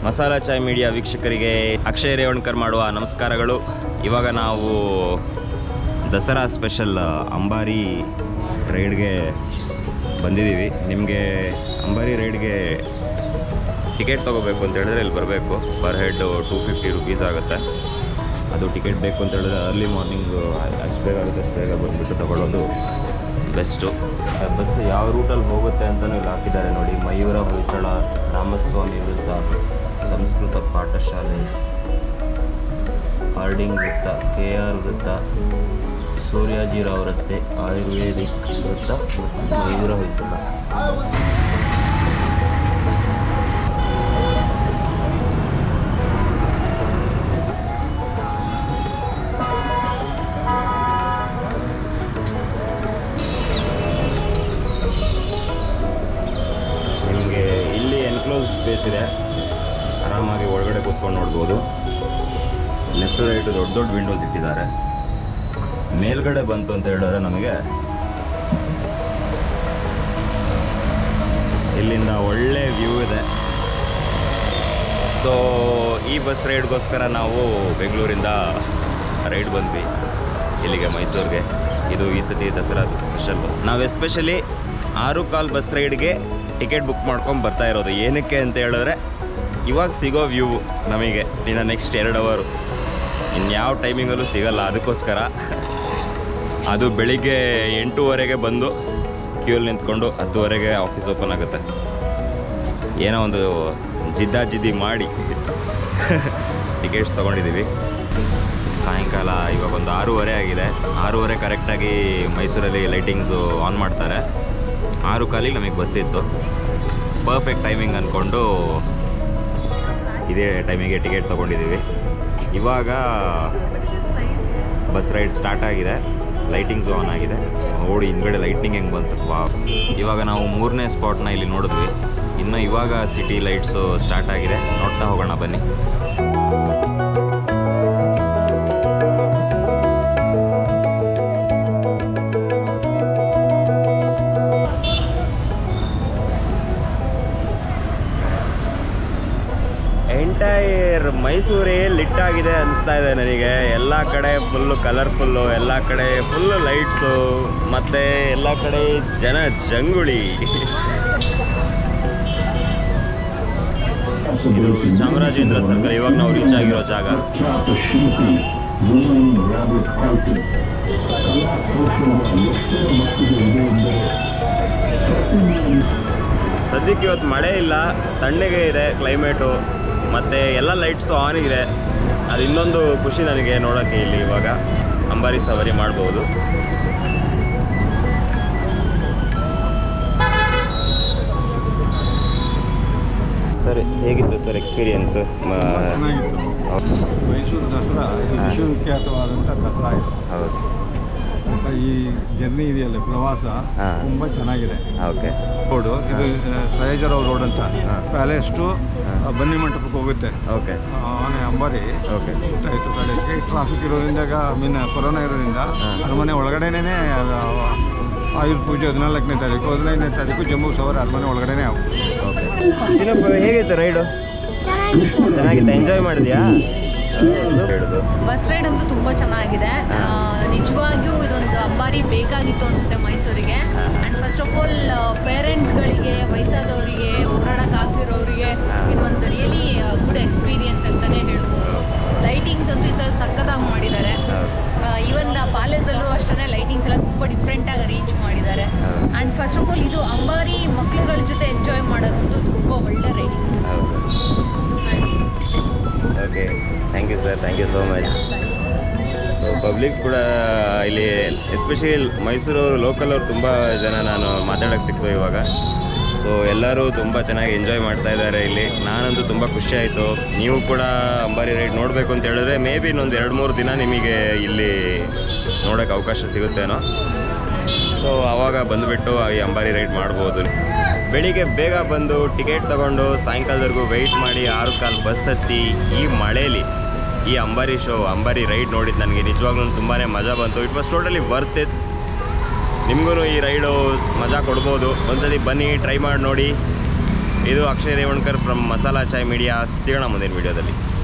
Masala Chai media ವೀಕ್ಷಕರಿಗೆ ಅಕ್ಷಯ್ ರೇವಣ್ಕರ್ ಮಾಡುವ ನಮಸ್ಕಾರಗಳು. ಇವಾಗ ನಾವು ದಸರಾ ಸ್ಪೆಷಲ್ ಅಂಬಾರಿ ರೈಡ್ಗೆ ಬಂದಿದ್ದೀವಿ. ನಿಮಗೆ ಅಂಬಾರಿ ರೈಡ್ಗೆ ಟಿಕೆಟ್ ತೊಗೋಬೇಕು ಅಂತ ಹೇಳಿದ್ರೆ ಇಲ್ಲಿ ಬರಬೇಕು. ಪರ್ ಹೆಡ್ 250 ರುಪೀಸ್ ಆಗುತ್ತೆ. ಅದು ಟಿಕೆಟ್ ಬೇಕು ಅಂತ ಹೇಳಿದ್ರೆ ಅರ್ಲಿ ಮಾರ್ನಿಂಗು ಅಷ್ಟು ಬೇಗ ಆಗುತ್ತೆ ಅಷ್ಟು ಬೇಗ ಬಂದುಬಿಟ್ಟು ತೊಗೊಳ್ಳೋದು ಬೆಸ್ಟು. ಬಸ್ ಯಾವ ರೂಟಲ್ಲಿ ಹೋಗುತ್ತೆ ಅಂತಲೂ ಇಲ್ಲಿ ಹಾಕಿದ್ದಾರೆ ನೋಡಿ. ಮಯೂರ ಹೊಯ್ಸಳ, ರಾಮಸ್ವಾಮಿ ವೃತ್ತ, ಸಂಸ್ಕೃತ ಪಾಠಶಾಲೆ, ಹಾರ್ಡಿಂಗ್ ವೃತ್ತ, KR ವೃತ್ತ, ಸೂರ್ಯಾಜಿರಾವ್ ರಸ್ತೆ, ಆಯುರ್ವೇದಿಕ್ ವೃತ್ತ ಮತ್ತು ಮಯೂರ ಹೊಯ್ಸಳ. ನಿಮಗೆ ಇಲ್ಲಿ ಎನ್ಕ್ಲೋಸ್ ಸ್ಪೇಸ್ ಇದೆ, ಆರಾಮಾಗಿ ಒಳಗಡೆ ಕೂತ್ಕೊಂಡು ನೋಡ್ಬೋದು. ಲೆಫ್ಟ್ ರೈಟು ದೊಡ್ಡ ದೊಡ್ಡ ವಿಂಡೋಸ್ ಇಟ್ಟಿದ್ದಾರೆ. ಮೇಲ್ಗಡೆ ಬಂತು ಅಂತ ಹೇಳಿದ್ರೆ ನಮಗೆ ಇಲ್ಲಿಂದ ಒಳ್ಳೆ ವ್ಯೂ ಇದೆ. ಸೊ ಈ ಬಸ್ ರೈಡ್ಗೋಸ್ಕರ ನಾವು ಬೆಂಗಳೂರಿಂದ ರೈಡ್ ಬಂದ್ವಿ ಇಲ್ಲಿಗೆ ಮೈಸೂರಿಗೆ. ಇದು ಈ ಸತಿ ದಸರಾದ ಸ್ಪೆಷಲ್. ನಾವು ಎಸ್ಪೆಷಲಿ 6:15 ಬಸ್ ರೈಡ್ಗೆ ಟಿಕೆಟ್ ಬುಕ್ ಮಾಡ್ಕೊಂಡು ಬರ್ತಾ ಇರೋದು. ಏನಕ್ಕೆ ಅಂತ ಹೇಳಿದ್ರೆ ಇವಾಗ ಸಿಗೋ ವ್ಯೂ ನಮಗೆ ಇನ್ನು ನೆಕ್ಸ್ಟ್ 2 ಅವರು ಇನ್ಯಾವ ಟೈಮಿಂಗಲ್ಲೂ ಸಿಗಲ್ಲ. ಅದಕ್ಕೋಸ್ಕರ ಅದು ಬೆಳಿಗ್ಗೆ 8:30ಗೆ ಬಂದು ಕ್ಯೂಲ್ಲಿ ನಿಂತ್ಕೊಂಡು 10:00ಗೆ ಆಫೀಸ್ ಓಪನ್ ಆಗುತ್ತೆ. ಏನೋ ಒಂದು ಜಿದ್ದಿ ಮಾಡಿ ಟಿಕೆಟ್ಸ್ ತೊಗೊಂಡಿದ್ದೀವಿ. ಸಾಯಂಕಾಲ ಇವಾಗ ಒಂದು 6:30 ಆಗಿದೆ. 6:30 ಕರೆಕ್ಟಾಗಿ ಮೈಸೂರಲ್ಲಿ ಲೈಟಿಂಗ್ಸು ಆನ್ ಮಾಡ್ತಾರೆ. 6:15 ನಮಗೆ ಬಸ್ ಇತ್ತು. ಪರ್ಫೆಕ್ಟ್ ಟೈಮಿಂಗ್ ಅಂದ್ಕೊಂಡು ಇದೇ ಟೈಮಿಗೆ ಟಿಕೆಟ್ ತೊಗೊಂಡಿದ್ದೀವಿ. ಇವಾಗ ಬಸ್ ರೈಡ್ ಸ್ಟಾರ್ಟ್ ಆಗಿದೆ. ಲೈಟಿಂಗ್ಸು ಆನ್ ಆಗಿದೆ. ನೋಡಿ ಹಿಂದ್ಗಡೆ ಲೈಟಿಂಗ್ ಹೆಂಗೆ ಬಂತು. ಇವಾಗ ನಾವು 3ನೇ ಸ್ಪಾಟ್ನ ಇಲ್ಲಿ ನೋಡಿದ್ವಿ. ಇನ್ನು ಇವಾಗ ಸಿಟಿ ಲೈಟ್ಸು ಸ್ಟಾರ್ಟ್ ಆಗಿದೆ. ನೋಡ್ತಾ ಹೋಗೋಣ ಬನ್ನಿ. ಎಂಟೈರ್ ಮೈಸೂರೇ ಲಿಟ್ ಆಗಿದೆ ಅನಿಸ್ತಾ ಇದೆ ನನಗೆ. ಎಲ್ಲ ಕಡೆ ಫುಲ್ಲು ಕಲರ್ಫುಲ್ಲು, ಎಲ್ಲ ಕಡೆ ಫುಲ್ಲು ಲೈಟ್ಸು, ಮತ್ತು ಎಲ್ಲ ಕಡೆ ಜನ ಜಂಗುಳಿ. ಇದು ಚಾಮರಾಜೇಂದ್ರ ಸರ್ಕಲ್. ಇವಾಗ ನಾವು ರೀಚ್ ಆಗಿರೋ ಜಾಗ. ಸದ್ಯಕ್ಕೆ ಇವತ್ತು ಮಳೆ ಇಲ್ಲ, ತಣ್ಣಗೆ ಇದೆ ಕ್ಲೈಮೇಟು, ಮತ್ತು ಎಲ್ಲ ಲೈಟ್ಸು ಆನ್ ಇದೆ. ಅದು ಇನ್ನೊಂದು ಖುಷಿ ನನಗೆ ನೋಡೋಕ್ಕೆ. ಇಲ್ಲಿ ಇವಾಗ ಅಂಬಾರಿ ಸವಾರಿ ಮಾಡ್ಬೋದು. ಸರ್ ಹೇಗಿತ್ತು ಸರ್ ಎಕ್ಸ್ಪೀರಿಯನ್ಸು? ಮೈಸೂರು ದಸರಾ ವಿಶ್ವವಿಖ್ಯಾತವಾದಂಥ ದಸರಾ ಇದು. ಹೌದು. ಈ ಜರ್ನಿ ಇದೆಯಲ್ಲ, ಪ್ರವಾಸ ತುಂಬ ಚೆನ್ನಾಗಿದೆ. ಓಕೆ. ರೋಡು ಇದು ಸಯಾಜರಾವ್ ರೋಡ್ ಅಂತ. ಪ್ಯಾಲೇಸ್ ಟು ಬನ್ನಿ ಮಂಟಪಕ್ಕೆ ಹೋಗುತ್ತೆ. ಓಕೆ. ಆನೆ ಅಂಬಾರಿ ಓಕೆ. ಆಯಿತು. ಪ್ಯಾಲೇಸ್ಗೆ ಟ್ರಾಫಿಕ್ ಇರೋದ್ರಿಂದ, ಕೊರೋನಾ ಇರೋದ್ರಿಂದ ಅರಮನೆ ಒಳಗಡೆನೇ ಆಯುರ್ ಪೂಜೆ 14ನೇ ತಾರೀಕು, 15ನೇ ತಾರೀಕು ಜಂಬೂ ಸವಾರಿ ಅರಮನೆ ಒಳಗಡೆನೇ ಆಗುತ್ತೆ. ಓಕೆ. ಹೇಗಿತ್ತು ರೈಡು? ಚೆನ್ನಾಗಿತ್ತು. ಎಂಜಾಯ್ ಮಾಡಿದ್ಯಾ? ಬಸ್ ರೈಡ್ ಅಂತೂ ತುಂಬ ಚೆನ್ನಾಗಿದೆ. ನಿಜವಾಗಿಯೂ ಇದೊಂದು ಅಂಬಾರಿ ಬೇಕಾಗಿತ್ತು ಅನಿಸುತ್ತೆ ಮೈಸೂರಿಗೆ. ಆ್ಯಂಡ್ ಫಸ್ಟ್ ಆಫ್ ಆಲ್ ಪೇರೆಂಟ್ಸ್ಗಳಿಗೆ, ವಯಸ್ಸಾದವರಿಗೆ, ಓಡಾಡೋಕ್ಕಾಗ್ತಿರೋರಿಗೆ ಇದೊಂದು ರಿಯಲಿ ಗುಡ್ ಎಕ್ಸ್ಪೀರಿಯನ್ಸ್ ಅಂತಲೇ ಹೇಳ್ಬೋದು. ಲೈಟಿಂಗ್ಸ್ ಅಂತೂ ಈ ಸಲ ಸಖತ್ತಾಗಿ ಮಾಡಿದ್ದಾರೆ. ಈವನ್ ಪ್ಯಾಲೇಸಲ್ಲೂ ಅಷ್ಟೇ ಲೈಟಿಂಗ್ಸ್ ಎಲ್ಲ ತುಂಬ ಡಿಫ್ರೆಂಟಾಗಿ ಅರೇಂಜ್ ಮಾಡಿದ್ದಾರೆ. ಆ್ಯಂಡ್ ಫಸ್ಟ್ ಆಫ್ ಆಲ್ ಇದು ಅಂಬಾರಿ ಮಕ್ಕಳುಗಳ ಜೊತೆ ಎಂಜಾಯ್ ಮಾಡೋದಂತೂ ತುಂಬ ಒಳ್ಳೆ riding. Okay, thank you sir, thank you so much. So publics ಕೂಡ ಇಲ್ಲಿ ಎಸ್ಪೆಷಲಿ ಮೈಸೂರು ಲೋಕಲವ್ರು ತುಂಬ ಜನ ನಾನು ಮಾತಾಡೋಕ್ಕೆ ಸಿಕ್ತು ಇವಾಗ. ಸೊ ಎಲ್ಲರೂ ತುಂಬ ಚೆನ್ನಾಗಿ ಎಂಜಾಯ್ ಮಾಡ್ತಾ ಇದ್ದಾರೆ ಇಲ್ಲಿ. ನಾನಂತೂ ತುಂಬ ಖುಷಿ ಆಯಿತು. ನೀವು ಕೂಡ ಅಂಬಾರಿ ರೈಡ್ ನೋಡಬೇಕು ಅಂತ ಹೇಳಿದ್ರೆ ಮೇ ಬಿ ಇನ್ನೊಂದು 2-3 ದಿನ ನಿಮಗೆ ಇಲ್ಲಿ ನೋಡೋಕ್ಕೆ ಅವಕಾಶ ಸಿಗುತ್ತೇನೋ. ಸೊ ಆವಾಗ ಬಂದುಬಿಟ್ಟು ಈ ಅಂಬಾರಿ ರೈಡ್ ಮಾಡ್ಬೋದು. ಬೆಳಿಗ್ಗೆ ಬೇಗ ಬಂದು ಟಿಕೆಟ್ ತೊಗೊಂಡು ಸಾಯಂಕಾಲದವರೆಗೂ ವೆಯ್ಟ್ ಮಾಡಿ 6:15 ಬಸ್ ಹತ್ತಿ ಈ ಮಳೇಲಿ ಈ ಅಂಬಾರಿ ಅಂಬಾರಿ ರೈಡ್ ನೋಡಿದ್ದು ನನಗೆ ನಿಜವಾಗ್ಲೂ ತುಂಬಾ ಮಜಾ ಬಂತು. It was totally worth it. ನಿಮಗೂ ಈ ರೈಡು ಮಜಾ ಕೊಡ್ಬೋದು. ಒಂದ್ಸತಿ ಬನ್ನಿ, ಟ್ರೈ ಮಾಡಿ ನೋಡಿ. ಇದು ಅಕ್ಷಯ್ ರೇವಣ್ಕರ್ ಫ್ರಮ್ ಮಸಾಲಾ ಚಾಯ್ ಮೀಡಿಯಾ. ಸಿಗೋಣ ಮುಂದಿನ ವೀಡಿಯೋದಲ್ಲಿ.